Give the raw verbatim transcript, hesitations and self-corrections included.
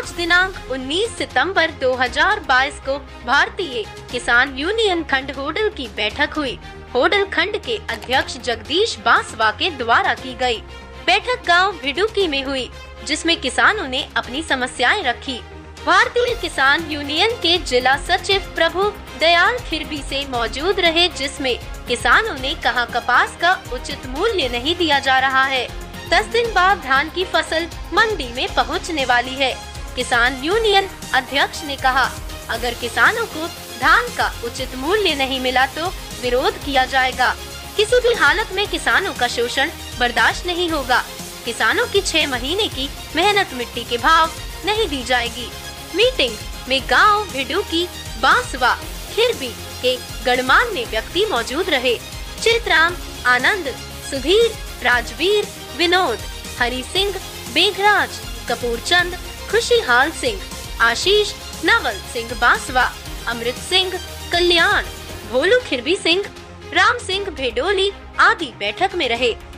आज दिनांक उन्नीस सितंबर दो हज़ार बाईस को भारतीय किसान यूनियन खंड होडल की बैठक हुई। होडल खंड के अध्यक्ष जगदीश बांसवा के द्वारा की गई। बैठक गांव भिडुकी में हुई, जिसमें किसानों ने अपनी समस्याएं रखी। भारतीय किसान यूनियन के जिला सचिव प्रभु दयाल खिरबी से मौजूद रहे, जिसमें किसानों ने कहा कपास का उचित मूल्य नहीं दिया जा रहा है। दस दिन बाद धान की फसल मंडी में पहुंचने वाली है। किसान यूनियन अध्यक्ष ने कहा, अगर किसानों को धान का उचित मूल्य नहीं मिला तो विरोध किया जाएगा। किसी भी हालत में किसानों का शोषण बर्दाश्त नहीं होगा। किसानों की छह महीने की मेहनत मिट्टी के भाव नहीं दी जाएगी। मीटिंग में गांव भिडुकी, बांसवा, खिरबी के गणमान्य व्यक्ति मौजूद रहे। चित्राम, आनंद, सुधीर, राजवीर, विनोद, हरि सिंह, बेगराज, कपूरचंद, खुशीहाल सिंह, आशीष, नवल सिंह बांसवा, अमृत सिंह, कल्याण, भोलू खिरबी सिंह, राम सिंह भेडोली आदि बैठक में रहे।